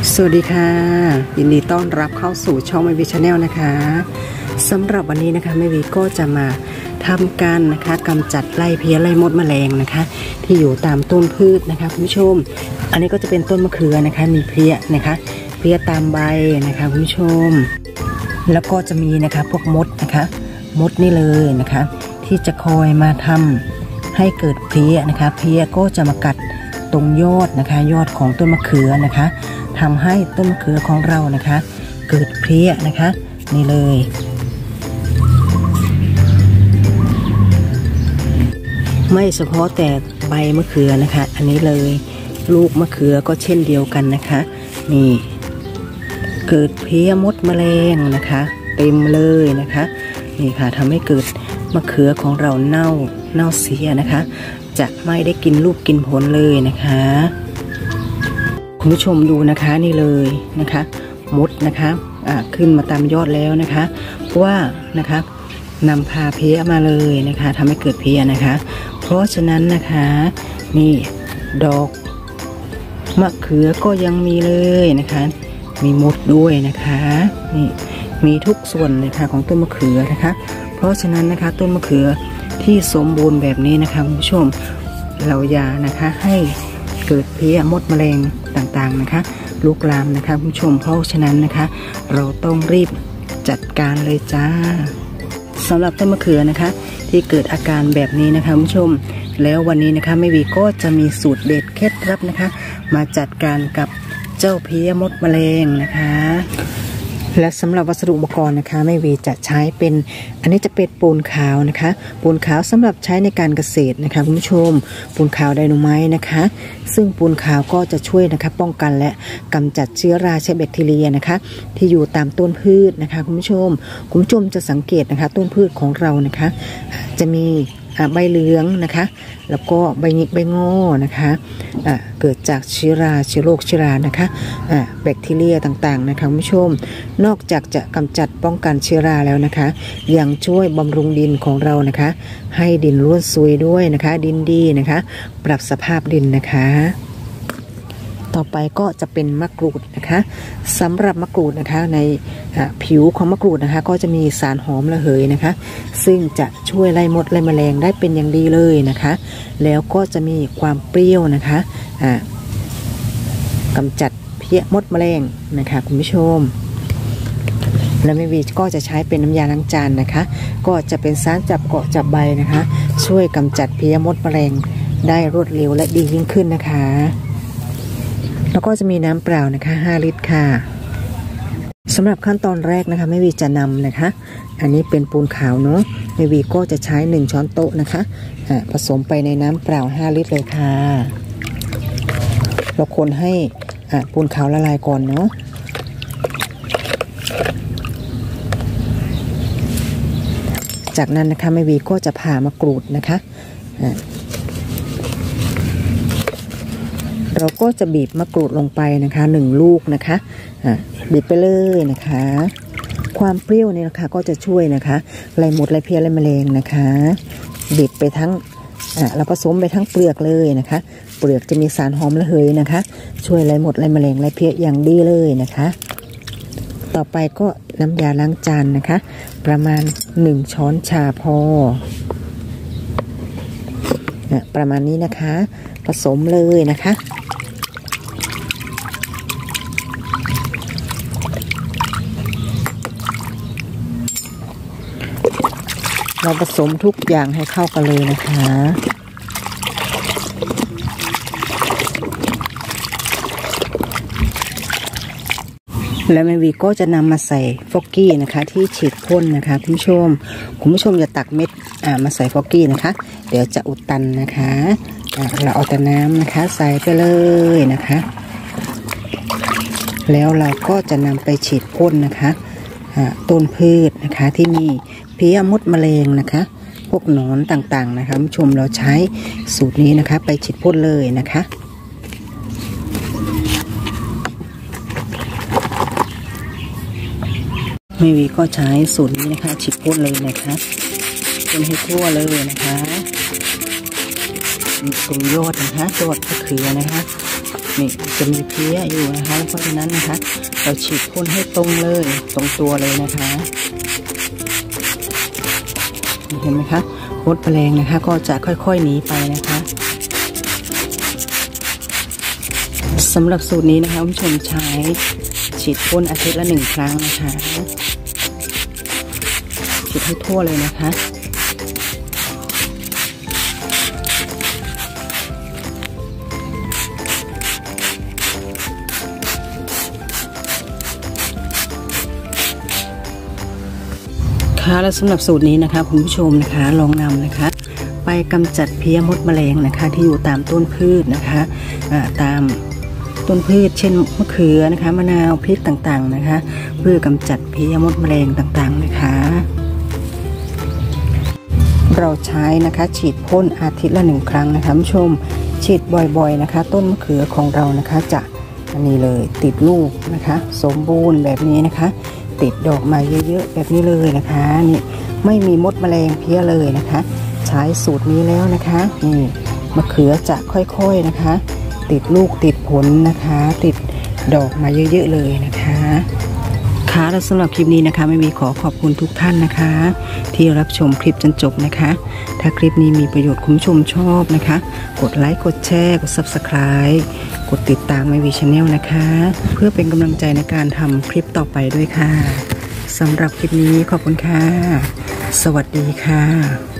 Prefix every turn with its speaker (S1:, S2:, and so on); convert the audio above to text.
S1: สวัสดีค่ะยินดีต้อนรับเข้าสู่ช่องแม่วีชาแนลนะคะสำหรับวันนี้นะคะแม่วีก็จะมาทำการนะคะกำจัดไล่เพี้ยไล่มดแมลงนะคะที่อยู่ตามต้นพืชนะคะคุณผู้ชมอันนี้ก็จะเป็นต้นมะเขือนะคะมีเพลี้ยนะคะเพลี้ยตามใบนะคะคุณผู้ชมแล้วก็จะมีนะคะพวกมดนะคะมดนี่เลยนะคะที่จะคอยมาทำให้เกิดเพลี้ยนะคะเพลี้ยก็จะมากัดตรงยอดนะคะยอดของต้นมะเขือนะคะทำให้ต้นมะเขือของเรานะคะเกิดเพลี้ยนะคะนี่เลยไม่เฉพาะแต่ใบมะเขือนะคะอันนี้เลยลูกมะเขือก็เช่นเดียวกันนะคะนี่เกิดเพลี้ยมดแมลงนะคะเต็มเลยนะคะนี่ค่ะทำให้เกิดมะเขือของเราเน่าเสียนะคะจะไม่ได้กินลูกกินผลเลยนะคะคุณผู้ชมดูนะคะนี่เลยนะคะมดนะคะขึ้นมาตามยอดแล้วนะคะเพราะว่านะคะนำพาเพลี้ยมาเลยนะคะทำให้เกิดเพลี้ยนะคะเพราะฉะนั้นนะคะนี่ดอกมะเขือก็ยังมีเลยนะคะมีมดด้วยนะคะนี่มีทุกส่วนเลยค่ะของต้นมะเขือนะคะเพราะฉะนั้นนะคะต้นมะเขือที่สมบูรณ์แบบนี้นะคะคุณผู้ชมเราอย่านะคะให้เกิดเพลี้ยมดแมลงต่างๆนะคะลุกลามนะคะคุณผู้ชมเพราะฉะนั้นนะคะเราต้องรีบจัดการเลยจ้าสำหรับต้นมะเขือนะคะที่เกิดอาการแบบนี้นะคะคุณผู้ชมแล้ววันนี้นะคะแม่วีก็จะมีสูตรเด็ดเคล็ดลับนะคะมาจัดการกับเจ้าเพลี้ยมดแมลงนะคะและสำหรับวัสดุอุปกรณ์นะคะแม่วีจะใช้เป็นอันนี้จะเป็นปูนขาวนะคะปูนขาวสำหรับใช้ในการเกษตรนะคะคุณผู้ชมปูนขาวไดโนไมต์นะคะซึ่งปูนขาวก็จะช่วยนะคะป้องกันและกำจัดเชื้อราเชื้อแบคทีเรียนะคะที่อยู่ตามต้นพืชนะคะคุณผู้ชมจะสังเกตนะคะต้นพืชของเรานะคะจะมีใบเหลืองนะคะแล้วก็ใบหงิกใบงอนะคะเกิดจากเชื้อราเชื้อโรคเชื้อรานะคะแบคทีเรียต่างๆนะคะคุณผู้ชมนอกจากจะกำจัดป้องกันเชื้อราแล้วนะคะยังช่วยบำรุงดินของเรานะคะให้ดินร่วนซุยด้วยนะคะดินดีนะคะปรับสภาพดินนะคะต่อไปก็จะเป็นมะกรูดนะคะสำหรับมะกรูดนะคะในผิวของมะกรูดนะคะก็จะมีสารหอมระเหยนะคะซึ่งจะช่วยไล่มดไล่แมลงได้เป็นอย่างดีเลยนะคะแล้วก็จะมีความเปรี้ยวนะคะกำจัดเพี้ยมดแมลงนะคะคุณผู้ชมและแม่วีก็จะใช้เป็นน้ำยาล้างจานนะคะก็จะเป็นสารจับเกาะจับใบนะคะช่วยกำจัดเพี้ยมดแมลงได้รวดเร็วและดียิ่งขึ้นนะคะแล้วก็จะมีน้ำเปล่านะคะ5 ลิตรค่ะสำหรับขั้นตอนแรกนะคะแม่วีจะนำนะคะอันนี้เป็นปูนขาวเนาะแม่วีก็จะใช้1 ช้อนโต๊ะนะคะผสมไปในน้ำเปล่า5 ลิตรเลยค่ะเราคนให้ปูนขาวละลายก่อนเนาะจากนั้นนะคะแม่วีก็จะผ่ามะกรูดนะคะเราก็จะบีบมะกรูดลงไปนะคะ1 ลูกนะคะบีบไปเลยนะคะความเปรี้ยวเนี่ยนะคะก็จะช่วยนะคะไล่มดไล่เพี้ยไล่แมลงนะคะบีบไปทั้งเราผสมไปทั้งเปลือกเลยนะคะเปลือกจะมีสารหอมระเหยนะคะช่วยไล่มดไล่แมลงไล่เพี้ยอย่างดีเลยนะคะต่อไปก็น้ำยาล้างจานนะคะประมาณ1 ช้อนชาพอประมาณนี้นะคะผสมเลยนะคะเราผสมทุกอย่างให้เข้ากันเลยนะคะแล้วแม่วีก็จะนำมาใส่ฟอกกี้นะคะที่ฉีดพ่นนะคะคุณผู้ชมอย่าตักเม็ดมาใส่ฟอกกี้นะคะเดี๋ยวจะอุดตันนะคะเราเอาแต่น้ำนะคะใส่ไปเลยนะคะแล้วเราก็จะนำไปฉีดพ่นนะคะต้นพืชนะคะที่มีเพลี้ยมดแมลงนะคะพวกหนอนต่างๆนะคะผู้ชมเราใช้สูตรนี้นะคะไปฉีดพ่นเลยนะคะแม่วีก็ใช้สูตรนี้นะคะฉีดพ่นเลยนะคะพ่นให้ทั่วเลยนะคะตรงยอดนะคะยอดมะเขือนะคะนี่จะมีเพี้ยอยู่นะคะเพราะฉะนั้นนะคะเราฉีดพ่นให้ตรงเลยตรงตัวเลยนะคะเห็นไหมคะมดแมลงนะคะก็จะค่อยๆหนีไปนะคะสำหรับสูตรนี้นะคะคุณผู้ชมใช้ฉีดพ่นอาทิตย์ละ1 ครั้งนะคะฉีดให้ทั่วเลยนะคะค่ะและสำหรับสูตรนี้นะคะคุณผู้ชมนะคะลองนำนะคะไปกำจัดเพี้ยมดแมลงนะคะที่อยู่ตามต้นพืชนะคะตามต้นพืชเช่นมะเขือนะคะมะนาวพริกต่างๆนะคะเพื่อกำจัดเพี้ยมดแมลงต่างๆนะคะเราใช้นะคะฉีดพ่นอาทิตย์ละ1 ครั้งนะคะคุณผู้ชมฉีดบ่อยๆนะคะต้นมะเขือของเรานะคะจะอันนี้เลยติดลูกนะคะสมบูรณ์แบบนี้นะคะติดดอกมาเยอะๆแบบนี้เลยนะคะนี่ไม่มีมดแมลงเพี้ยเลยนะคะใช้สูตรนี้แล้วนะคะนี่มะเขือจะค่อยๆนะคะติดลูกติดผลนะคะติดดอกมาเยอะๆเลยนะคะค่ะและสำหรับคลิปนี้นะคะไม่มีขอบคุณทุกท่านนะคะที่รับชมคลิปจนจบนะคะถ้าคลิปนี้มีประโยชน์คุณผู้ชมชอบนะคะกดไลค์กดแชร์กด Subscribe กดติดตามไม่วีชาแนลนะคะเพื่อเป็นกำลังใจในการทำคลิปต่อไปด้วยค่ะสำหรับคลิปนี้ขอบคุณค่ะสวัสดีค่ะ